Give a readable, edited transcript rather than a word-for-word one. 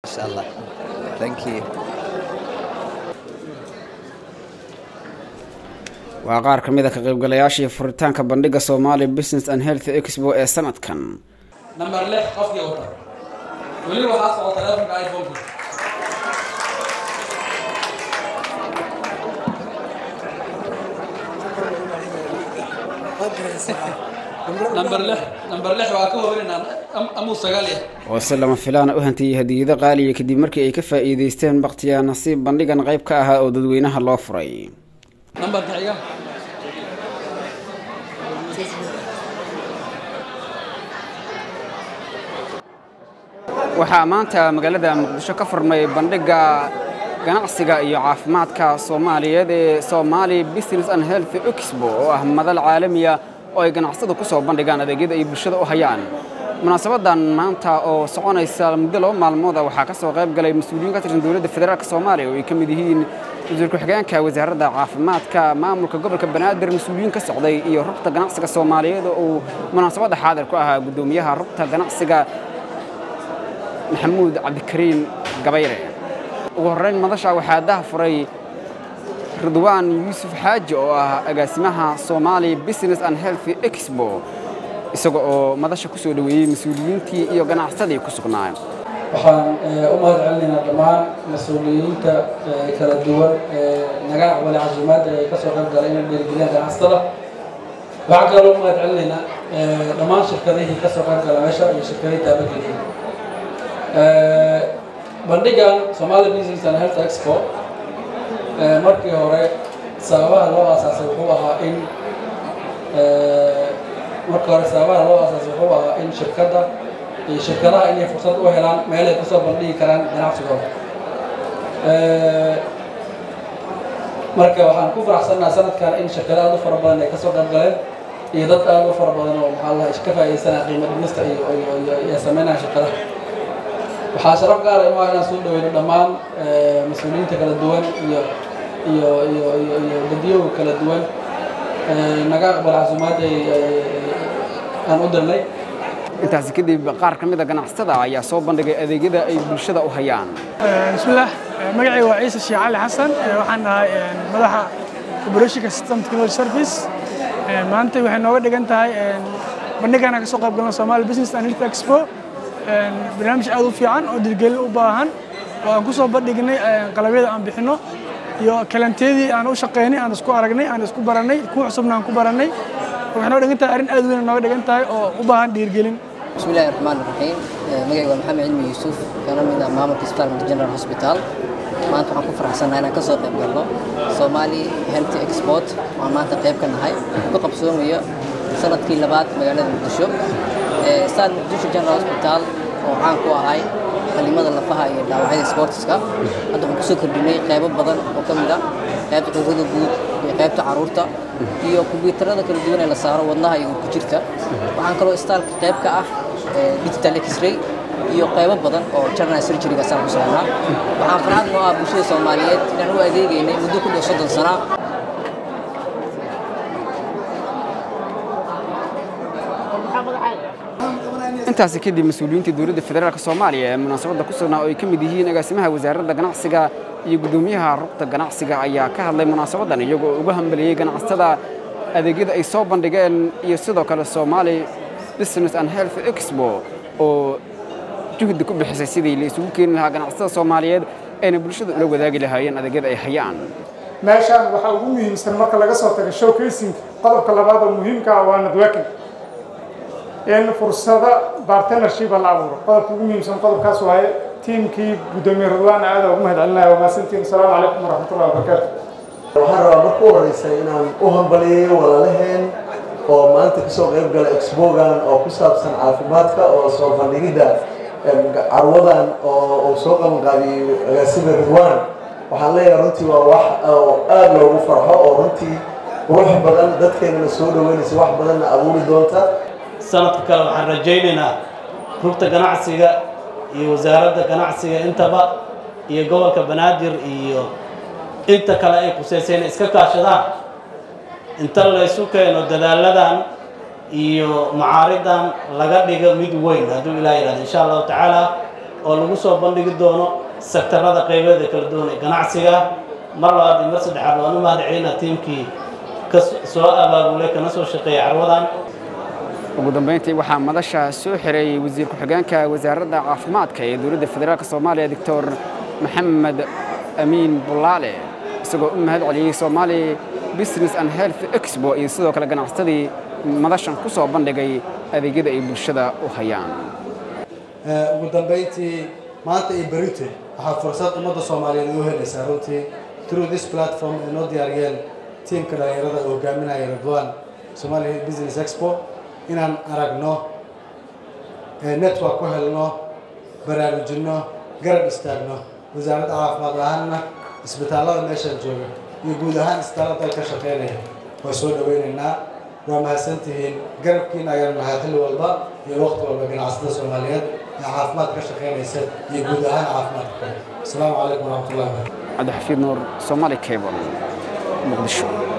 inshallah. Thank you. وقار كميدا كقيبقلاyaashii furitaanka bandhiga Somali Business and Health Expo ee sanadkan number 6 qofkii wata wali waxa soo telefoonka iPhone number 6 waa ka horeynaa amu sagaaliya وسلم فلان أهنتي هدية غالية كدي مركي أي كفا إيديستين بقتيا نصيب بندقا غيب كاها أو ددوينها الله فري number كعيا waxaa maanta magaalada Muqdisho ka furmay bandhiga ganacsiga iyo caafimaadka Soomaaliyeed ee Somali Business and Health Expo oo ah madal caalami ah oo ay ganacsatadu ku soo bandhigaan adeegyada ay bulshada u hayaan munaasabadan maanta oo soconaysa muddo 2 maalmood waxaa ka soo qayb galay mas'uuliyiin ka tirsan dawladda federaalka Soomaaliya oo ay kamid yihiin wasiirka xigeenka wasaaradda caafimaadka maamulka gobolka Banaadir mas'uuliyiin ka socday iyo rugta ganacsiga Soomaaliyeed oo munaasabada xaadir ku ahaa gudoomiyaha rugta ganacsiga محمود عبد الكريم قبيري وهرين مدشة وحدها فري رضوان يوسف حاج وأقاسمها Somali Business and Health Expo isagoo madasha ku soo dhaweeyay mas'uuliyiintii iyo ganacsatada ku sugnaa waxaan u mahadcelinaynaa dhammaan mas'uuliyiinta kala duwan naga aqbalay casuumaadda ay ka soo qayb galeen inay dhiirigeliyaan ganacsatada waxaan kaloo u mahadcelinaynaa dhammaan shirkadihii ka soo qayb galay meesha iyo shirkadihii taabageliyay bandhigan Somali Business and Health Expo markii hore sababaha loo aasaasay wuxuu ahaa in shirkadaha inay fursad u helaan meel ay ku soo bandhigi karaan ganacsigooda marka waxaan ku faraxsanahay sanadkan in shirkado aad u fara badan ay ka soo qayb galeen iyo dad aad u fara badan oo maxaa la iska faa'iideysanaya qiimo dhimista iyo sameynaya shirkadaha waxaa sharaf gaar ah inaan soo dhaweeyo dhammaan mas'uuliyiinta kala duwan iyo dadweynaha kala duwan naga aqbal casuumaadda aan u dirnay intaas kadib qaar kamid ah ganacsatada ayaa soo bandhigay adeegyada ay bulshada u hayaan bismillaah magacayga waa Ciise Sheekh Cali Xasan waxaan ahay madaxa Operational System Technology Service maanta waxay nooga dhigan tahay bandhigana ka soo qayb galno Somali Business and Health Expo barnaamij aad u fiican oo dirgelin u baahan oo aan ku soo bandhignay qalabyada aan bixino iyo kalanteedii aan u shaqeynay aan isku aragnay aan isku baranay ku cusubna aan ku baranay waxay noo dhigan tahay arrin aad weyn nooga dhigan tahay oo u baahan dirgelin bismillaahir rahmaanir rahiim magacayga waa Maxamed Cilmi Yuusuf kana mid ah maamulka Isbitaalka General Hospital maanta waxaan ku faraxsanahay inaan ka soo qayb galno Somali Health Expo oo maanta qayb ka nahay ku qabsoomayo sanadkii labaad magaalada Muqdisho Isbitaalka Muqdisho General Hospital oo caan ku ahay qalimada lafaha iyo dhaawacyada sportska hadda waxaan ku soo kordhinay qaybo badan oo kamid ah qaybta cudurrada guud iyo qaybta caruurta iyo kumbiyuutarada kala duwan ee la saaro wadnaha iyo ku jirta waxaan kaloo isbitaalka qayb ka ah digital x-ray iyo qaybo badan oo general surgery-ga saan ku sameynaa waxaan farxad noo ah bulshada Soomaaliyeed inaan u adeegaynay muddo ku dhow 30 sano intaas kadib mas'uuliyiinta dawladda federaalka Soomaaliya ee munaasabada ku sugnaa oo ay kamid yihiin agaasimaha wasaaradda ganacsiga iyo gudoomiyaha rugta ganacsiga ayaa ka hadlay munaasabadan iyagoo uga hambaliyay ganacsatada adeegyada ay soo bandhigeen iyo sidoo kale Somali Business and Health Expo oo juhdi ku bixisay sidii la isugu keeni lahaa ganacsatada Soomaaliyeed ee bulshada ula wadaagi lahaayeen adeegyada ay hayaan meeshan waxa ugu muhiimsan marka laga soo tago showcasing qodobka labaad oo muhiimka ah waa networking in fursada partnership la abuuro qodobka ugu muhiimsan qodobkaas waaye tiimkii gudoomiye Radwaan aad ugu mahadcelinayo maasantiin salaamu calaykum waraxmatullaahi wabarakaatuh waxaan rabaa marka u horeysa inaan u hambaliyeeyo walaalaheen oo maanta ka soo qayb gala expo-gan oo ku saabsan caafimaadka oo soo bandhigida carwadan oo soo qaban qaadiyay agaasida Radwaan waxaan leeyahay runtii waa wax aad loogu farxo oo runtii ruux badan dadkeena soo dhaweynaysa wax badan abuuri doonta sanadka kale waxaan rajaynaynaa rugta ganacsiga iyo wasaaradda ganacsiga intaba iyo gobolka Banaadir iyo inta kale ay quseyseen iska kaashadaan inta la isu keeno dadaaladan iyo macaaridan laga dhigo mid weyn hadduu Ilaahay yiraahdo insha Allah taala oo lagu soo bandhigi doono sektarada qaybeeda kala duwan ee ganacsiga mar labaad iyo mar saddexaad waan u mahadcelinaa tiimkii ka soo abaabulay kana soo shaqeeyay carwadan ugu dambeyntii waxaa madasha soo xiray wasiir ku-xigeenka wasaaradda caafimaadka ee dowladda federaalka Soomaaliya Dr. Maxamed Amiin Bulaale isagoo u mahad celiyay Somali Business and Health Expo iyo sidoo kale ganacsadii madashan ku soo bandhigay adeegyada ay bulshada u hayaan ugu dambeyntii maanta iyo berite waxaa fursad ummadda Soomaaliyeed u helaysaa runtii through this platform ee noo diyaariyeen tiimka dhalinyarada oo hogaaminaya Ridwan Somali Business Expo inaan aragno network ku helno baraarujino garab istaagno wasaaradda caafimaad ahaanna isbitaalada meesha jooga iyo guud ahaan isbitaalada ka shaqeynaya waa soo dhaweynaynaa waa mahadsantihiin garabkiina ayaan nahay xilli walba iyo waqti walba ganacsatada Soomaaliyeed ee caafimaad ka shaqeynaysa iyo guud ahaan caafimaadka assalaamu calaykum waraxmatullaahi Cabdi Xafiid Nuur Somali Cable Muqdisho